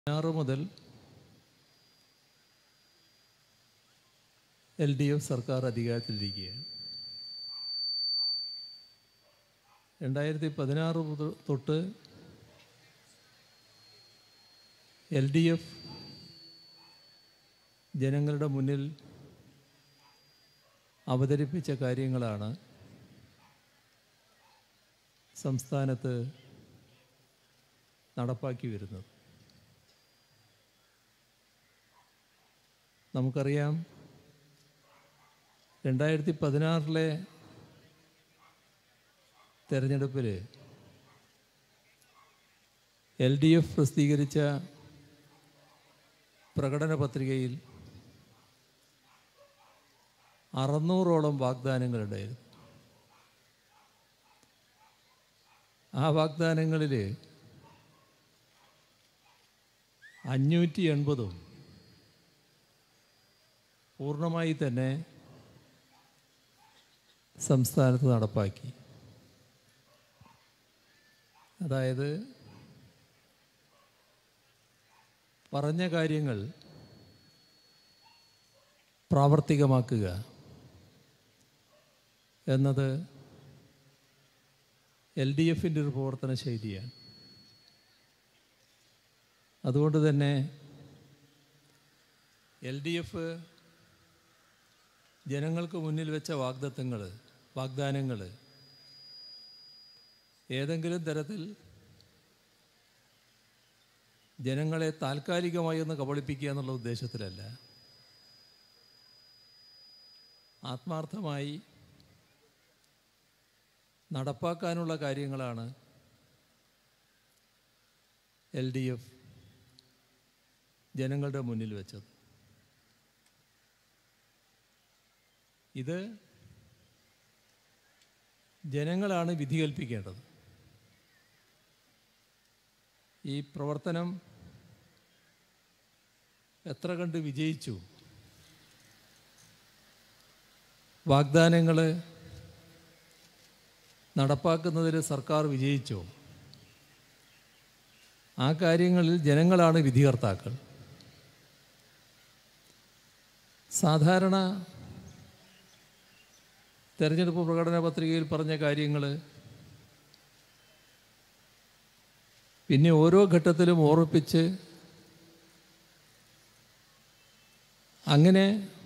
2016 മുതൽ LDF സർക്കാർ അധികാരത്തിലിരിക്കുകയാണ്. 2016 തൊട്ട് LDF ജനങ്ങളുടെ മുന്നിൽ അവതരിപ്പിച്ച കാര്യങ്ങളാണ് സംസ്ഥാനത്ത് നടപ്പാക്കി വരുന്നത്. നമുക്കറിയാം, 2016 തെരഞ്ഞെടുപ്പിൽ LDF പ്രസിദ്ധീകരിച്ച പ്രകടന പത്രികയിൽ 600ഓളം വാഗ്ദാനങ്ങളുണ്ടായിരുന്നു. ആ വാഗ്ദാനങ്ങളിൽ 580 പൂർണ്ണമായി തന്നെ സംസ്ഥാനത്ത് നടപ്പാക്കി. അതായത് പറഞ്ഞ കാര്യങ്ങൾ പ്രാവർത്തികമാക്കുക എന്നത് LDFൻ്റെ ഒരു പ്രവർത്തന ശൈലിയാണ്. അതുകൊണ്ട് തന്നെ LDF ജനങ്ങൾക്ക് മുന്നിൽ വെച്ച വാഗ്ദാനങ്ങൾ ഏതെങ്കിലും തരത്തിൽ ജനങ്ങളെ താൽക്കാലികമായി ഒന്ന് കബളിപ്പിക്കുക എന്നുള്ള ഉദ്ദേശത്തിലല്ല, ആത്മാർത്ഥമായി നടപ്പാക്കാനുള്ള കാര്യങ്ങളാണ് LDF ജനങ്ങളുടെ മുന്നിൽ വെച്ചത്. ഇത് ജനങ്ങളാണ് വിധി കൽപ്പിക്കേണ്ടത്. ഈ പ്രവർത്തനം എത്ര കണ്ട് വിജയിച്ചു, വാഗ്ദാനങ്ങൾ നടപ്പാക്കുന്നതിൽ സർക്കാർ വിജയിച്ചോ, ആ കാര്യങ്ങളിൽ ജനങ്ങളാണ് വിധികർത്താക്കൾ. സാധാരണ തെരഞ്ഞെടുപ്പ് പ്രകടന പത്രികയിൽ പറഞ്ഞ കാര്യങ്ങൾ പിന്നെ ഓരോ ഘട്ടത്തിലും ഓർമ്മിപ്പിച്ച് അങ്ങനെ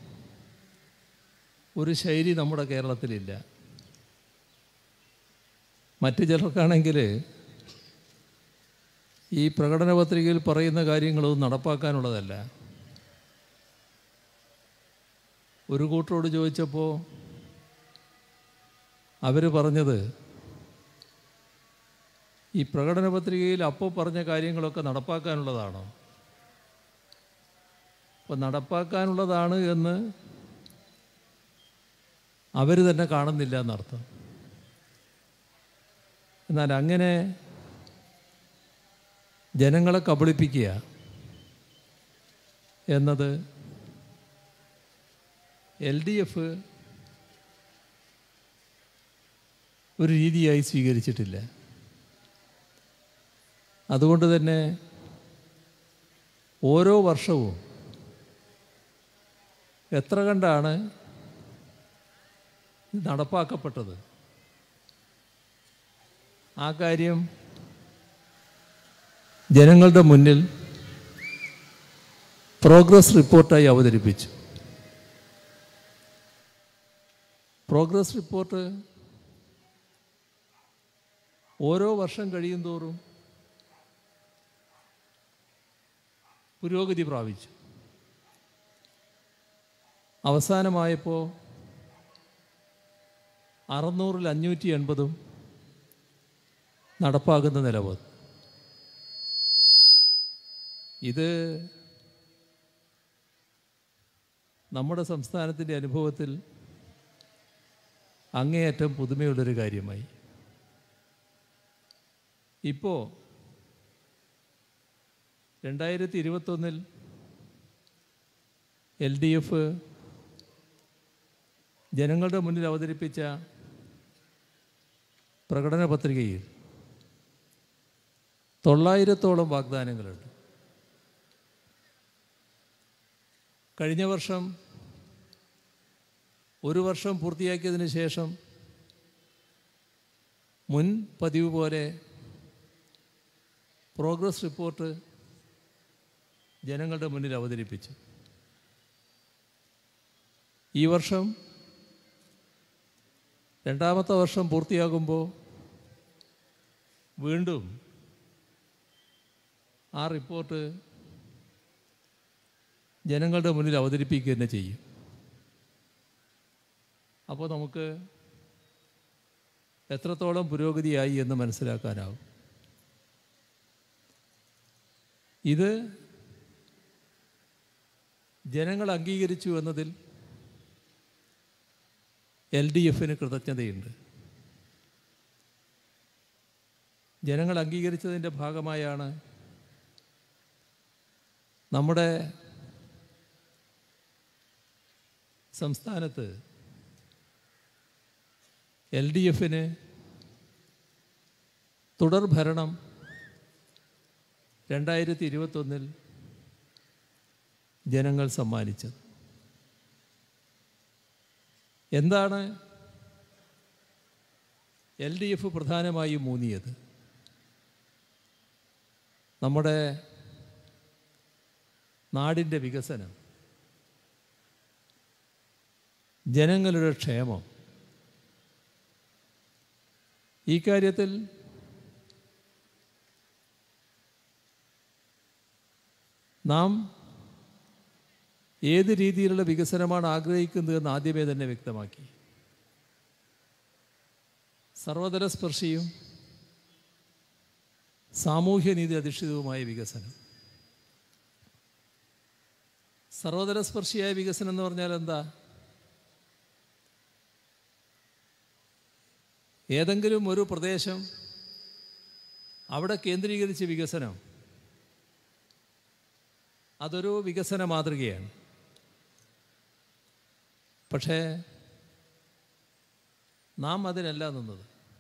ഒരു ശൈലി നമ്മുടെ കേരളത്തിലില്ല. മറ്റ് ചിലർക്കാണെങ്കിൽ ഈ പ്രകടന പത്രികയിൽ പറയുന്ന കാര്യങ്ങളൊന്നും നടപ്പാക്കാനുള്ളതല്ല. ഒരു കൂട്ടരോട് ചോദിച്ചപ്പോൾ അവർ പറഞ്ഞത്, ഈ പ്രകടന പത്രികയിൽ അപ്പോൾ പറഞ്ഞ കാര്യങ്ങളൊക്കെ നടപ്പാക്കാനുള്ളതാണോ? അപ്പോൾ നടപ്പാക്കാനുള്ളതാണ് എന്ന് അവർ തന്നെ കാണുന്നില്ല എന്നർത്ഥം. എന്നാൽ അങ്ങനെ ജനങ്ങളെ കബളിപ്പിക്കുക എന്നത് LDF ഒരു രീതിയായി സ്വീകരിച്ചിട്ടില്ല. അതുകൊണ്ട് തന്നെ ഓരോ വർഷവും എത്ര കണ്ടാണ് നടപ്പാക്കപ്പെട്ടത്, ആ കാര്യം ജനങ്ങളുടെ മുന്നിൽ പ്രോഗ്രസ് റിപ്പോർട്ടായി അവതരിപ്പിച്ചു. പ്രോഗ്രസ് റിപ്പോർട്ട് ഓരോ വർഷം കഴിയും തോറും പുരോഗതി പ്രാപിച്ചു. അവസാനമായപ്പോൾ 600-ൽ 580 നടപ്പാക്കുന്ന നില വന്നു. ഇത് നമ്മുടെ സംസ്ഥാനത്തിൻ്റെ അനുഭവത്തിൽ അങ്ങേയറ്റം പുതുമയുള്ളൊരു കാര്യമായി. ഇപ്പോൾ 2021 LDF ജനങ്ങളുടെ മുന്നിൽ അവതരിപ്പിച്ച പ്രകടന പത്രികയിൽ 900ഓളം വാഗ്ദാനങ്ങളുണ്ട്. കഴിഞ്ഞ വർഷം ഒരു വർഷം പൂർത്തിയാക്കിയതിന് ശേഷം മുൻ പതിവ് പോലെ പ്രോഗ്രസ് റിപ്പോർട്ട് ജനങ്ങളുടെ മുന്നിൽ അവതരിപ്പിച്ചു. ഈ വർഷം രണ്ടാമത്തെ വർഷം പൂർത്തിയാകുമ്പോൾ വീണ്ടും ആ റിപ്പോർട്ട് ജനങ്ങളുടെ മുന്നിൽ അവതരിപ്പിക്കുക തന്നെ ചെയ്യും. അപ്പോൾ നമുക്ക് എത്രത്തോളം പുരോഗതിയായി എന്ന് മനസ്സിലാക്കാനാവും. ഇത് ജനങ്ങൾ അംഗീകരിച്ചു എന്നതിൽ LDFന് കൃതജ്ഞതയുണ്ട്. ജനങ്ങൾ അംഗീകരിച്ചതിൻ്റെ ഭാഗമായാണ് നമ്മുടെ സംസ്ഥാനത്ത് LDFന് തുടർഭരണം 2021 ജനങ്ങൾ സമ്മാനിച്ചത്. എന്താണ് LDF പ്രധാനമായും ഊന്നിയത്? നമ്മുടെ നാടിൻ്റെ വികസനം, ജനങ്ങളുടെ ക്ഷേമം. ഈ കാര്യത്തിൽ നാം ഏത് രീതിയിലുള്ള വികസനമാണ് ആഗ്രഹിക്കുന്നതെന്ന് ആദ്യമേ തന്നെ വ്യക്തമാക്കി. സർവതലസ്പർശിയും സാമൂഹ്യനീതി അധിഷ്ഠിതവുമായ വികസനം. സർവതലസ്പർശിയായ വികസനം എന്ന് പറഞ്ഞാൽ എന്താ? ഏതെങ്കിലും ഒരു പ്രദേശം അവിടെ കേന്ദ്രീകരിച്ച വികസനം അതൊരു വികസന മാതൃകയാണ്. പക്ഷേ നാം അതിനല്ല നിന്നത്.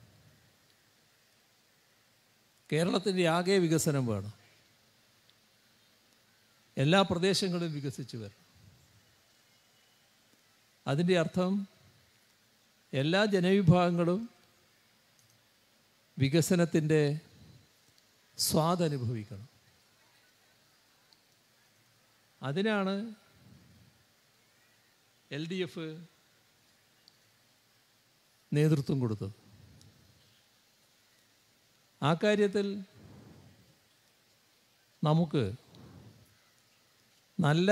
കേരളത്തിൻ്റെ ആകെ വികസനം വേണം. എല്ലാ പ്രദേശങ്ങളും വികസിച്ചു വരണം. അതിൻ്റെ അർത്ഥം എല്ലാ ജനവിഭാഗങ്ങളും വികസനത്തിൻ്റെ സ്വാദനുഭവിക്കണം. അതിനാണ് LDF നേതൃത്വം കൊടുത്തത്. ആ കാര്യത്തിൽ നമുക്ക് നല്ല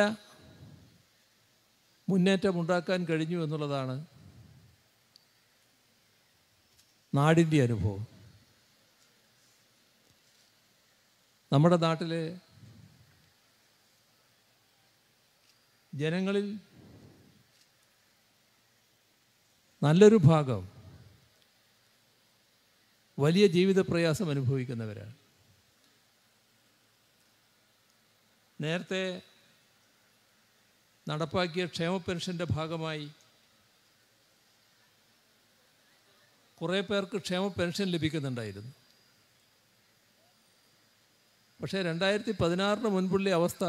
മുന്നേറ്റമുണ്ടാക്കാൻ കഴിഞ്ഞു എന്നുള്ളതാണ് നാടിൻ്റെ അനുഭവം. നമ്മുടെ നാട്ടിലെ ജനങ്ങളിൽ നല്ലൊരു ഭാഗം വലിയ ജീവിത പ്രയാസം അനുഭവിക്കുന്നവരാണ്. നേരത്തെ നടപ്പാക്കിയ ക്ഷേമ പെൻഷൻ്റെ ഭാഗമായി കുറേ പേർക്ക് ക്ഷേമ പെൻഷൻ ലഭിക്കുന്നുണ്ടായിരുന്നു. പക്ഷേ 2016 മുൻപുള്ള അവസ്ഥ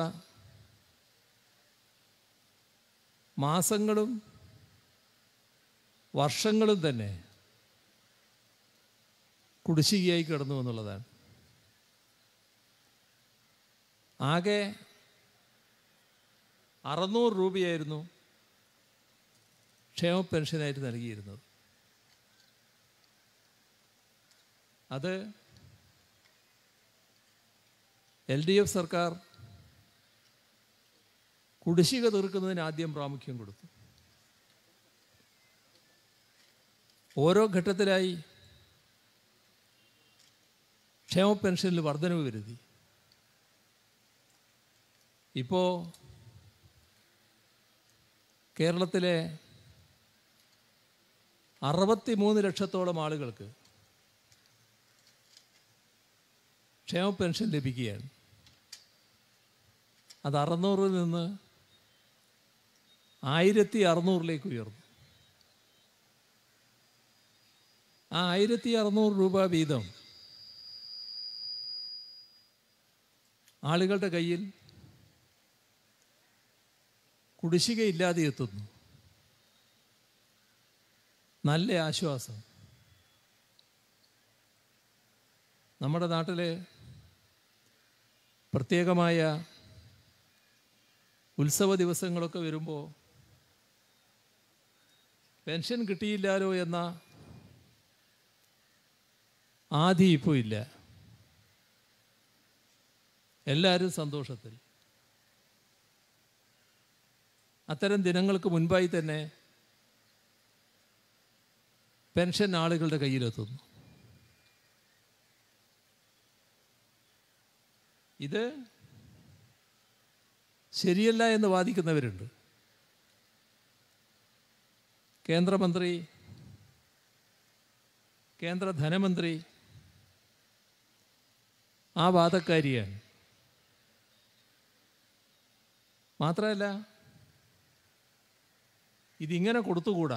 മാസങ്ങളും വർഷങ്ങളും തന്നെ കുടിശ്ശികയായി കിടന്നു എന്നുള്ളതാണ്. ആകെ 600 രൂപയായിരുന്നു ക്ഷേമ പെൻഷനായിട്ട് നൽകിയിരുന്നത്. അത് LDF സർക്കാർ കുടിശ്ശിക തീർക്കുന്നതിന് ആദ്യം പ്രാമുഖ്യം കൊടുത്തു. ഓരോ ഘട്ടത്തിലായി ക്ഷേമ പെൻഷനിൽ വർധനവ് വരുത്തി. ഇപ്പോൾ കേരളത്തിലെ 63 ലക്ഷത്തോളം ആളുകൾക്ക് ക്ഷേമ പെൻഷൻ ലഭിക്കുകയാണ്. അത് 600-ൽ നിന്ന് 1600-ലേക്ക് ഉയർന്നു. ആ 1600 രൂപ വീതം ആളുകളുടെ കയ്യിൽ കുടിശ്ശികയില്ലാതെ എത്തുന്നു. നല്ല ആശ്വാസം. നമ്മുടെ നാട്ടിൽ പ്രത്യേകമായ ഉത്സവ ദിവസങ്ങളൊക്കെ വരുമ്പോൾ പെൻഷൻ കിട്ടിയില്ലാലോ എന്ന ആധി ഇപ്പോൾ ഇല്ല. എല്ലാവരും സന്തോഷത്തിൽ. അത്തരം ദിനങ്ങൾക്ക് മുൻപായി തന്നെ പെൻഷൻ ആളുകളുടെ കയ്യിലെത്തുന്നു. ഇത് ശരിയല്ല എന്ന് വാദിക്കുന്നവരുണ്ട്. കേന്ദ്രമന്ത്രി, കേന്ദ്ര ധനമന്ത്രി ആ വാദക്കാരിയാണ്. മാത്രമല്ല, ഇതിങ്ങനെ കൊടുത്തുകൂടാ,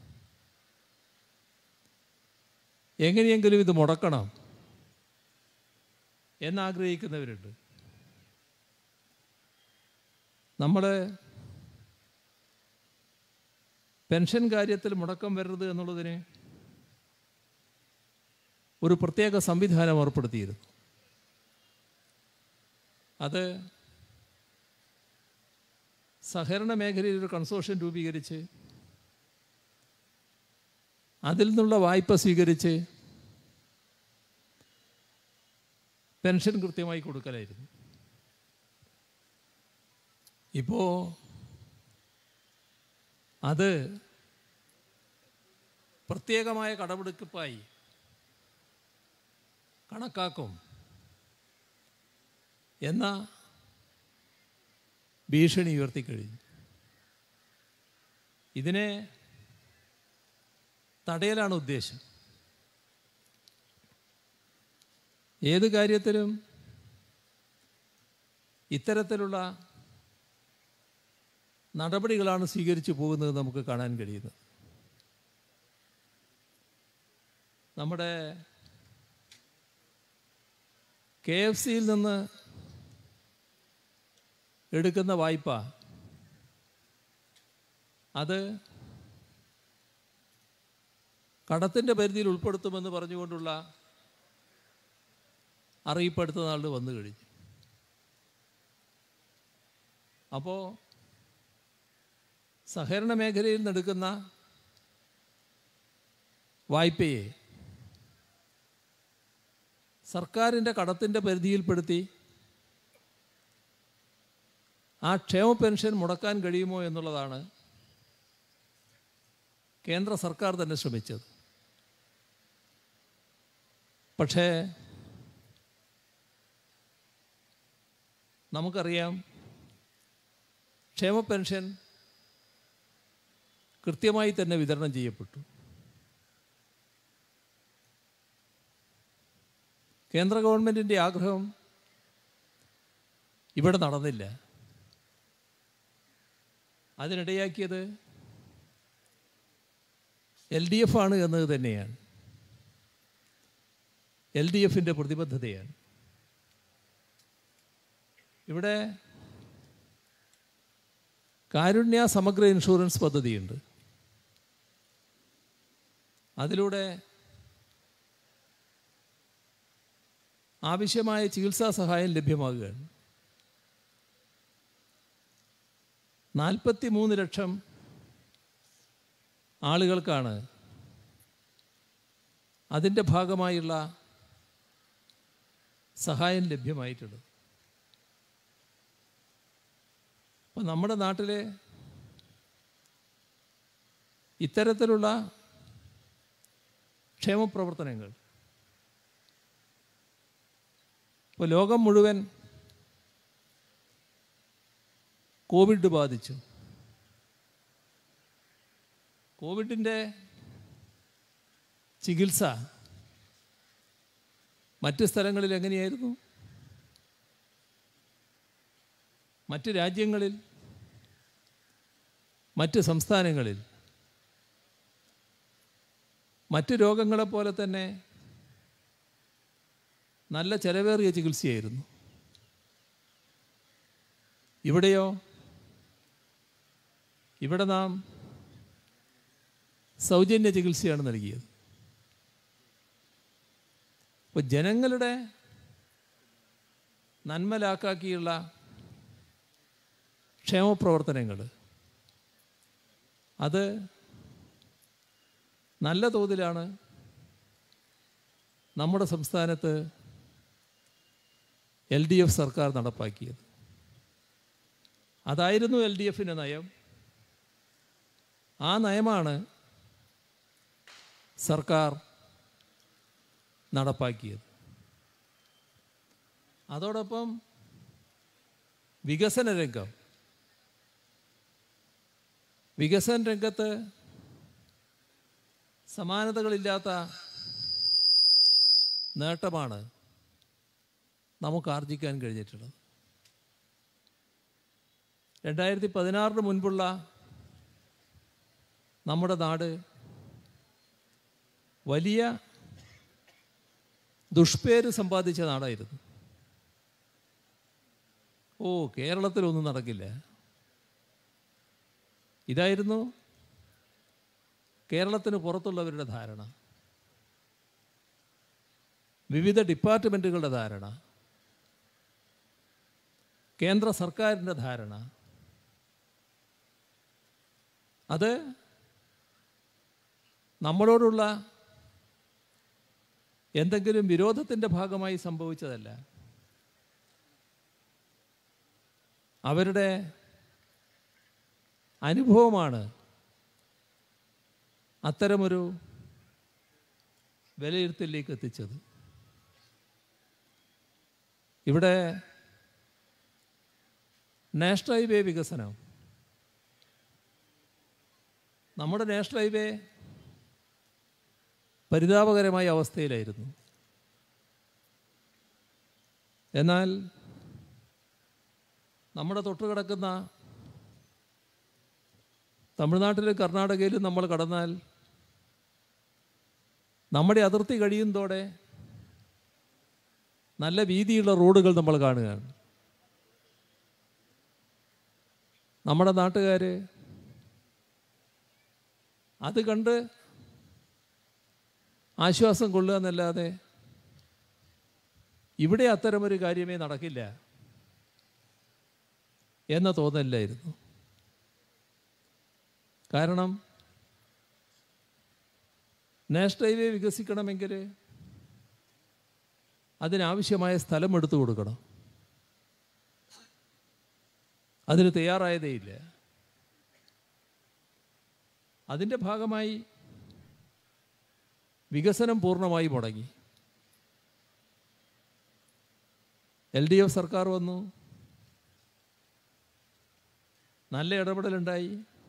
എങ്ങനെയെങ്കിലും ഇത് മുടക്കണം എന്നാഗ്രഹിക്കുന്നവരുണ്ട്. നമ്മൾ പെൻഷൻ കാര്യത്തിൽ മുടക്കം വരരുത് എന്നുള്ളതിന് ഒരു പ്രത്യേക സംവിധാനം ഏർപ്പെടുത്തിയിരുന്നു. അത് സഹകരണ മേഖലയിൽ ഒരു കൺസോർഷ്യം രൂപീകരിച്ച് അതിൽ നിന്നുള്ള വായ്പ സ്വീകരിച്ച് പെൻഷൻ കൃത്യമായി കൊടുക്കലായിരുന്നു. ഇപ്പോൾ അത് പ്രത്യേകമായ കടമെടുപ്പായി കണക്കാക്കും എന്ന ഭീഷണി ഉയർത്തിക്കഴിഞ്ഞു. ഇതിനെ തടയലാണ് ഉദ്ദേശം. ഏത് കാര്യത്തിലും ഇത്തരത്തിലുള്ള നടപടികളാണ് സ്വീകരിച്ചു പോകുന്നത് നമുക്ക് കാണാൻ കഴിയുന്നത്. നമ്മുടെ KFCയിൽ നിന്ന് എടുക്കുന്ന വായ്പ അത് കടത്തിൻ്റെ പരിധിയിൽ ഉൾപ്പെടുത്തുമെന്ന് പറഞ്ഞുകൊണ്ടുള്ള അറിയിപ്പ് അടുത്ത നാളിൽ വന്നു കഴിഞ്ഞു. അപ്പോൾ സഹകരണ മേഖലയിൽ നിന്നെടുക്കുന്ന വായ്പയെ സർക്കാരിൻ്റെ കടത്തിൻ്റെ പരിധിയിൽപ്പെടുത്തി ആ ക്ഷേമ പെൻഷൻ മുടക്കാൻ കഴിയുമോ എന്നുള്ളതാണ് കേന്ദ്ര സർക്കാർ തന്നെ ശ്രമിച്ചത്. പക്ഷേ നമുക്കറിയാം, ക്ഷേമ പെൻഷൻ കൃത്യമായി തന്നെ വിതരണം ചെയ്യപ്പെട്ടു. കേന്ദ്ര ഗവൺമെൻറ്റിൻ്റെ ആഗ്രഹം ഇവിടെ നടന്നില്ല. അതിനിടയാക്കിയത് LDF ആണ് എന്നത് തന്നെയാണ്. LDFൻ്റെ പ്രതിബദ്ധതയാണ്. ഇവിടെ കാരുണ്യ സമഗ്ര ഇൻഷുറൻസ് പദ്ധതിയുണ്ട്. അതിലൂടെ ആവശ്യമായ ചികിത്സാ സഹായം ലഭ്യമാകുകയാണ്. 43 ലക്ഷം ആളുകൾക്കാണ് അതിൻ്റെ ഭാഗമായുള്ള സഹായം ലഭ്യമായിട്ടുള്ളത്. അപ്പം നമ്മുടെ നാട്ടിലെ ഇത്തരത്തിലുള്ള ക്ഷേമപ്രവർത്തനങ്ങൾ ഇപ്പോൾ ലോകം മുഴുവൻ കോവിഡ് ബാധിച്ചു. കോവിഡിൻ്റെ ചികിത്സ മറ്റ് സ്ഥലങ്ങളിൽ എങ്ങനെയായിരുന്നു? മറ്റ് രാജ്യങ്ങളിൽ, മറ്റ് സംസ്ഥാനങ്ങളിൽ മറ്റ് രോഗങ്ങളെപ്പോലെ തന്നെ നല്ല ചെലവേറിയ ചികിത്സയായിരുന്നു. ഇവിടെയോ ഇവിടെ നാം സൗജന്യ ചികിത്സയാണ് നൽകിയത്. അപ്പോൾ ജനങ്ങളുടെ നന്മലാക്കാക്കിയുള്ള ക്ഷേമപ്രവർത്തനങ്ങൾ അത് നല്ല തോതിലാണ് നമ്മുടെ സംസ്ഥാനത്ത് LDF സർക്കാർ നടപ്പാക്കിയത്. അതായിരുന്നു LDFിൻ്റെ നയം. ആ നയമാണ് സർക്കാർ നടപ്പാക്കിയത്. അതോടൊപ്പം വികസന രംഗത്ത് സമാനതകളില്ലാത്ത നേട്ടമാണ് നമുക്ക് ആർജിക്കാൻ കഴിഞ്ഞിട്ടുള്ളത്. 2016 മുൻപുള്ള നമ്മുടെ നാട് വലിയ ദുഷ്പേര് സമ്പാദിച്ച നാടായിരുന്നു. കേരളത്തിലൊന്നും നടക്കില്ല, ഇതായിരുന്നു കേരളത്തിന് പുറത്തുള്ളവരുടെ ധാരണ, വിവിധ ഡിപ്പാർട്ട്മെൻറ്റുകളുടെ ധാരണ, കേന്ദ്ര സർക്കാരിൻ്റെ ധാരണ. അത് നമ്മളോടുള്ള എന്തെങ്കിലും വിരോധത്തിൻ്റെ ഭാഗമായി സംഭവിച്ചതല്ല. അവരുടെ അനുഭവമാണ് അത്തരമൊരു വിലയിരുത്തലിലേക്ക് എത്തിച്ചത്. ഇവിടെ നാഷണൽ ഹൈവേ വികസനം, നമ്മുടെ നാഷണൽ ഹൈവേ പരിതാപകരമായ അവസ്ഥയിലായിരുന്നു. എന്നാൽ നമ്മുടെ തൊട്ടുകിടക്കുന്ന തമിഴ്നാട്ടിലും കർണാടകയിലും നമ്മൾ കടന്നാൽ നമ്മുടെ അതിർത്തി കഴിയുന്നതോടെ നല്ല വീതിയുള്ള റോഡുകൾ നമ്മൾ കാണുകയാണ്. നമ്മുടെ നാട്ടുകാർ അത് കണ്ട് ആശ്വാസം കൊള്ളുക എന്നല്ലാതെ ഇവിടെ അത്തരമൊരു കാര്യമേ നടക്കില്ല എന്ന തോന്നലില്ലായിരുന്നു. കാരണം നാഷണൽ ഹൈവേ വികസിക്കണമെങ്കിൽ അതിനാവശ്യമായ സ്ഥലം എടുത്തു കൊടുക്കണം. അതിന് തയ്യാറായതേയില്ല. അതിൻ്റെ ഭാഗമായി വികസനം പൂർണ്ണമായി മുടങ്ങി. LDF സർക്കാർ വന്നു, നല്ല ഇടപെടലുണ്ടായി.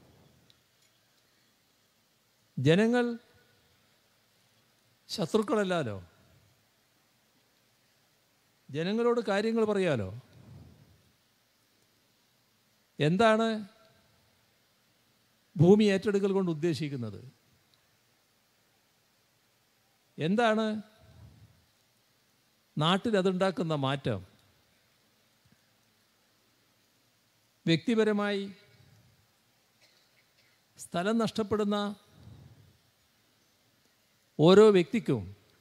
ജനങ്ങൾ ശത്രുക്കളല്ലാലോ, ജനങ്ങളോട് കാര്യങ്ങൾ പറയാലോ. എന്താണ് ഭൂമി ഏറ്റെടുക്കൽ കൊണ്ട് ഉദ്ദേശിക്കുന്നത്, എന്താണ് നാട്ടിൽ അതുണ്ടാക്കുന്ന മാറ്റം, വ്യക്തിപരമായി സ്ഥലം നഷ്ടപ്പെടുന്ന ഓരോ വ്യക്തിക്കും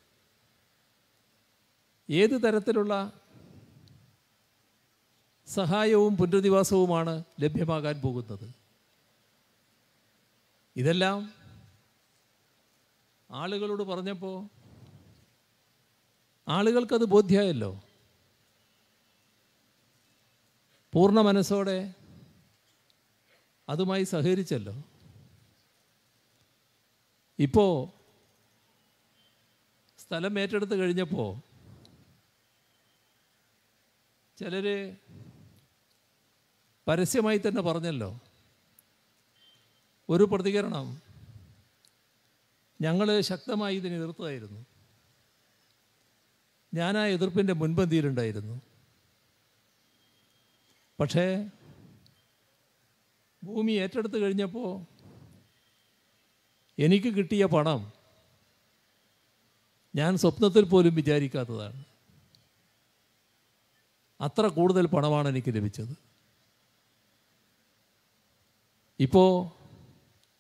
ഏത് തരത്തിലുള്ള സഹായവും പുനരധിവാസവുമാണ് ലഭ്യമാകാൻ പോകുന്നത്. ഇതെല്ലാം ആളുകളോട് പറഞ്ഞപ്പോൾ ആളുകൾക്കത് ബോധ്യമായല്ലോ. പൂർണ്ണ മനസ്സോടെ അതുമായി സഹകരിച്ചല്ലോ. ഇപ്പോൾ സ്ഥലം ഏറ്റെടുത്ത് കഴിഞ്ഞപ്പോൾ ചിലർ പരസ്യമായി തന്നെ പറഞ്ഞല്ലോ, ഒരു പ്രതികരണം, ഞങ്ങൾ ശക്തമായി ഇതിനെ എതിർത്തതായിരുന്നു, ഞാൻ ആ എതിർപ്പിൻ്റെ മുൻപന്തിയിലുണ്ടായിരുന്നു. പക്ഷേ ഭൂമി ഏറ്റെടുത്ത് കഴിഞ്ഞപ്പോൾ എനിക്ക് കിട്ടിയ പണം ഞാൻ സ്വപ്നത്തിൽ പോലും വിചാരിക്കാത്തതാണ്. അത്ര കൂടുതൽ പണമാണ് എനിക്ക് ലഭിച്ചത്. ഇപ്പോൾ